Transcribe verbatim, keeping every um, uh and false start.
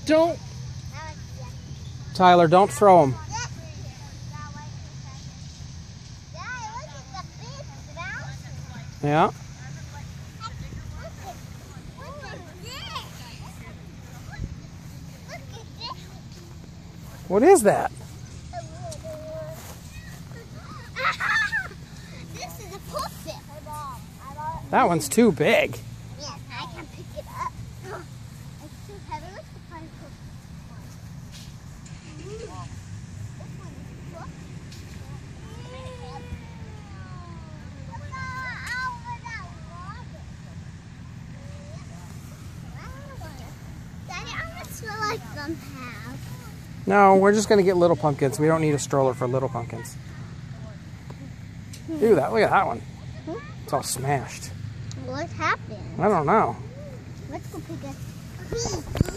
Don't. Tyler, don't throw them. Yeah. What is that? This is a puppet. That one's too big. Yes, I can pick it up. It's too heavy. Let's find Daddy, I want to like them have. No, we're just going to get little pumpkins. We don't need a stroller for little pumpkins. Ew, that, look at that one. It's all smashed. What happened? I don't know. Let's go pick it.